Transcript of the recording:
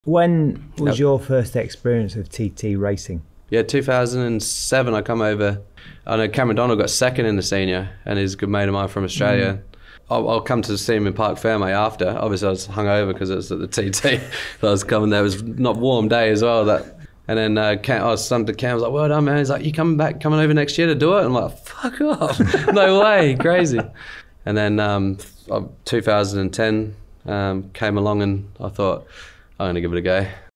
When was your first experience of TT racing? Yeah, 2007 I come over. I know Cameron Donald got second in the senior, and he's a good mate of mine from Australia. I'll come to see him in Park Fairmay after. Obviously I was hungover because it was at the TT. I was coming there, it was not warm day as well. And then I was son to Cam, was like, well done man. He's like, you coming over next year to do it? I'm like, fuck off, no way, crazy. And then 2010 came along and I thought, I'm gonna give it a go.